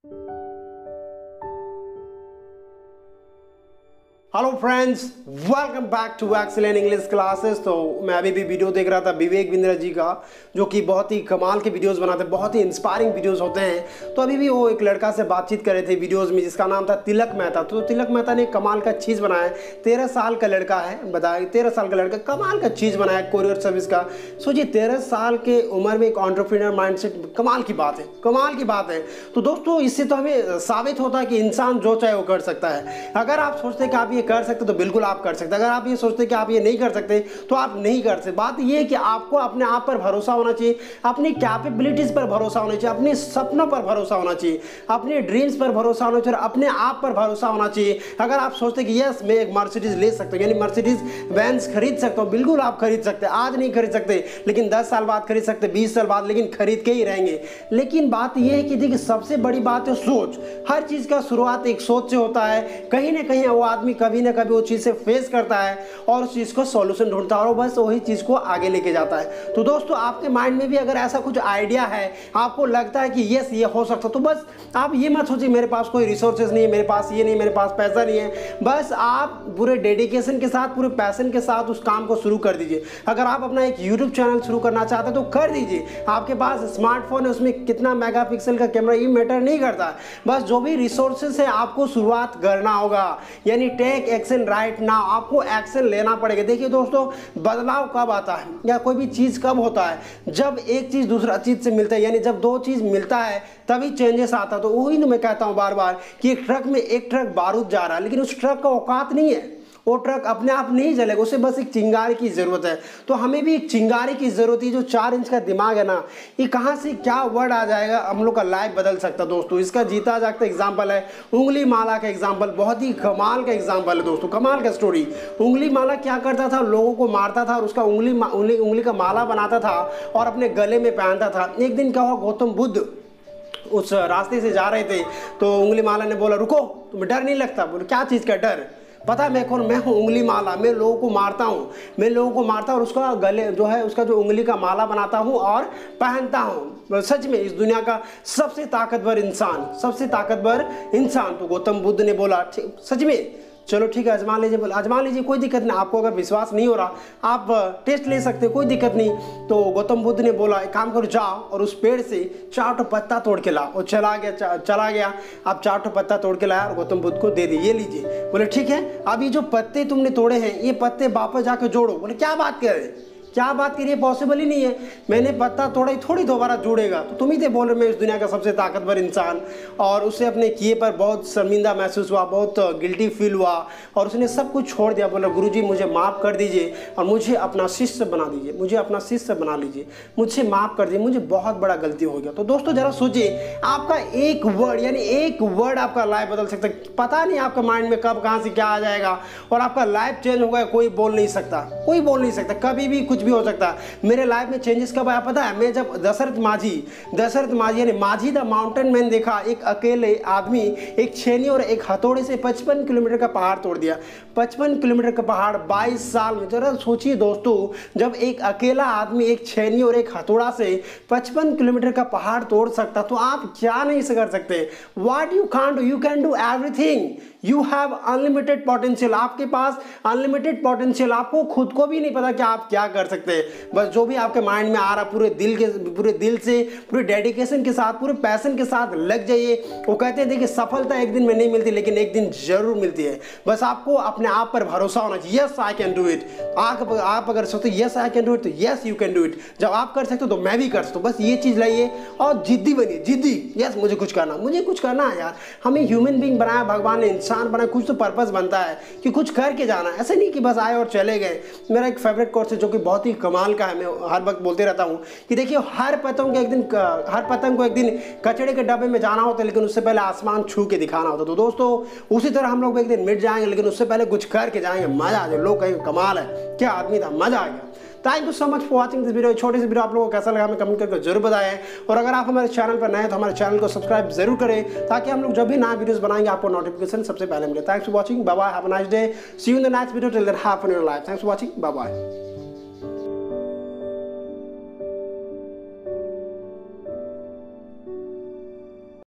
Hello friends, welcome back to excellent English classes. तो मैं अभी भी वीडियो देख रहा था विवेक बिंद्रा जी का, जो कि बहुत ही कमाल के वीडियोस बनाते हैं, बहुत ही इंस्पायरिंग वीडियोस होते हैं। तो अभी भी वो एक लड़का से बातचीत कर रहे थे वीडियोस में, जिसका नाम था तिलक मेहता। तो तिलक मेहता ने कमाल का चीज़ बनाया है। 13 साल का लड़का है, बताया 13 साल का लड़का कमाल का चीज़ बनाया है, कोरियर सर्विस का। सोचिए 13 साल के उम्र में एक एंटरप्रेन्योर माइंडसेट, कमाल की बात है, कमाल की बात है। तो दोस्तों इससे तो हमें साबित होता है कि इंसान जो चाहे वो कर सकता है। अगर आप सोचते हैं कि आप ये कर सकते तो बिल्कुल आप कर सकते हैं। अगर आप ये सोचते हैं कि आप ये नहीं कर सकते तो आप नहीं कर सकते। बात ये है कि आपको अपने आप पर भरोसा होना चाहिए, अपनी कैपेबिलिटीज पर भरोसा होना चाहिए, अपने सपनों पर भरोसा होना चाहिए, अपने ड्रीम्स पर भरोसा होना चाहिए, अपने आप पर भरोसा होना चाहिए। अगर आप सोचते हैं कि यस मैं एक मर्सिडीज ले सकता हूँ, यानी मर्सिडीज बेंज खरीद सकता हूँ, बिल्कुल आप खरीद सकते हैं। आज नहीं खरीद सकते लेकिन 10 साल बाद खरीद सकते, 20 साल बाद, लेकिन खरीद के ही रहेंगे। लेकिन बात यह है कि देखिए सबसे बड़ी बात है सोच। हर चीज का शुरुआत एक सोच से होता है। कहीं ना कहीं वो आदमी कभी ना कभी वो चीज से फेस करता है और उस चीज को सॉल्यूशन ढूंढता है और बस वही चीज को आगे लेके जाता है। तो दोस्तों आपके माइंड में भी अगर ऐसा कुछ आइडिया है, आपको लगता है कि यस ये हो सकता, तो बस आप ये मत सोचिए मेरे पास कोई रिसोर्सेज नहीं है, मेरे पास ये नहीं, मेरे पास पैसा नहीं है। बस आप पूरे डेडिकेशन के साथ, पूरे पैशन के साथ उस काम को शुरू कर दीजिए। अगर आप अपना एक यूट्यूब चैनल शुरू करना चाहते हैं तो कर दीजिए। आपके पास स्मार्टफोन है, उसमें कितना मेगापिक्सल का कैमरा, ये मैटर नहीं करता। बस जो भी रिसोर्सेज है आपको शुरुआत करना होगा, यानी टेक एक्शन राइट नाउ। आपको एक्शन लेना पड़ेगा। देखिए दोस्तों बदलाव कब आता है या कोई भी चीज कब होता है, जब एक चीज दूसरा चीज से मिलता है, यानी जब दो चीज मिलता है तभी चेंजेस आता है। तो वही मैं कहता हूं बार बार कि एक ट्रक में एक ट्रक बारूद जा रहा है, लेकिन उस ट्रक का औकात नहीं है, वो ट्रक अपने आप नहीं जलेगा, उसे बस एक चिंगारी की जरूरत है। तो हमें भी एक चिंगारी की जरूरत है। जो 4 इंच का दिमाग है ना, ये कहाँ से क्या वर्ड आ जाएगा, हम लोग का लाइफ बदल सकता है दोस्तों। इसका जीता जागता एग्जाम्पल है उंगली माला का एग्जाम्पल। बहुत ही कमाल का एग्जाम्पल है दोस्तों, कमाल का स्टोरी। उंगली माला क्या करता था, लोगों को मारता था और उसका उंगली का माला बनाता था और अपने गले में पहनता था। एक दिन क्या हुआ, गौतम बुद्ध उस रास्ते से जा रहे थे तो उंगली माला ने बोला रुको, तुम्हें डर नहीं लगता? बोले क्या चीज़ का डर? पता है मैं कौन? मैं हूँ उंगली माला, मैं लोगों को मारता हूँ, मैं लोगों को मारता और उसका गले जो है उसका जो उंगली का माला बनाता हूँ और पहनता हूँ। सच में इस दुनिया का सबसे ताकतवर इंसान, सबसे ताकतवर इंसान। तो गौतम बुद्ध ने बोला सच में, चलो ठीक है आजमा लीजिए। बोला आजमा लीजिए, कोई दिक्कत नहीं। आपको अगर विश्वास नहीं हो रहा आप टेस्ट ले सकते, कोई दिक्कत नहीं। तो गौतम बुद्ध ने बोला एक काम करो, जाओ और उस पेड़ से 4 पत्ता तोड़ के लाओ। और चला गया। अब 4 पत्ता तोड़ के लाया और गौतम बुद्ध को दे दिए, ये लीजिए। बोले ठीक है, अब ये जो पत्ते तुमने तोड़े हैं ये पत्ते वापस जाकर जोड़ो। बोले क्या बात कर रहे, क्या बात करिए, पॉसिबल ही नहीं है। मैंने पत्ता तोड़ा ही थोड़ी दोबारा जुड़ेगा। तो तुम ही थे बोल रहे मैं इस दुनिया का सबसे ताकतवर इंसान। और उसे अपने किए पर बहुत शर्मिंदा महसूस हुआ, बहुत गिल्टी फील हुआ और उसने सब कुछ छोड़ दिया। बोला गुरुजी मुझे माफ़ कर दीजिए और मुझे अपना शिष्य बना दीजिए, मुझे अपना शिष्य बना लीजिए, मुझे माफ़ कर दीजिए, मुझे बहुत बड़ा गलती हो गया। तो दोस्तों जरा सोचिए, आपका एक वर्ड, यानी एक वर्ड आपका लाइफ बदल सकता है। पता नहीं आपका माइंड में कब कहाँ से क्या आ जाएगा और आपका लाइफ चेंज होगा, कोई बोल नहीं सकता, कोई बोल नहीं सकता, कभी भी कुछ भी हो सकता है। मेरे लाइफ में चेंजेस कब आया पता है? मैं जब दशरथ माझी यानी माझी द माउंटेन मैन देखा, एक अकेले आदमी एक छेनी और एक हथौड़े से 55 किलोमीटर का पहाड़ तोड़ दिया। 55 किलोमीटर का पहाड़ 22 साल में। जरा सोचिए दोस्तों, जब एक अकेला आदमी एक छेनी और एक हथौड़ा से 55 किलोमीटर का पहाड़ तोड़ सकता, तो आप क्या नहीं कर सकते? What you can't do, you can do everything. You have unlimited potential, आपके पास अनलिमिटेड पोटेंशियल। आपको खुद को भी नहीं पता कि आप क्या कर सकते हैं। बस जो भी आपके माइंड में आ रहा पूरे दिल से, पूरे डेडिकेशन के साथ, पूरे पैशन के साथ लग जाइए। वो कहते हैं देखिए सफलता एक दिन में नहीं मिलती लेकिन एक दिन जरूर मिलती है। बस आपको अपने आप पर भरोसा होना चाहिए। Yes I can do it. आप अगर सोचते yes I can do it तो yes you can do it. जब आप कर सकते हो तो मैं भी कर सकता हूँ। बस ये चीज लाइए और जिद्दी बनिए, जिद्दी। यस मुझे कुछ करना है यार। हमें ह्यूमन बीइंग बनाया भगवान ने, इंसान बनाया, कुछ तो पर्पस बनता है कि कुछ करके जाना है। ऐसे नहीं कि बस आए और चले गए। मेरा एक फेवरेट कोर्स है जो कि बहुत ही कमाल का है, मैं हर वक्त बोलते रहता हूँ कि देखिए हर पतंग को एक दिन कचड़े के डब्बे में जाना होता है लेकिन उससे पहले आसमान छू के दिखाना होता है। तो दोस्तों उसी तरह हम लोग एक दिन मिट जाएंगे लेकिन उससे पहले कुछ करके जाएंगे। मजा आ जाए, लोग कहेंगे कमाल है, क्या आदमी था, मजा आ गया। Thank you so much for watching this video. छोटी सी वीडियो आप लोगों को कैसा लगा हमें कमेंट करके जरूर बताएं। और अगर आप हमारे चैनल पर नए हैं तो हमारे चैनल को सब्सक्राइब जरूर करें ताकि हम लोग जब भी नया वीडियोस बनाएंगे आपको नोटिफिकेशन सबसे पहले मिले। Thanks for watching, bye bye, have a nice day, see you in the next video, till then have fun in your life. Thanks for watching, bye bye.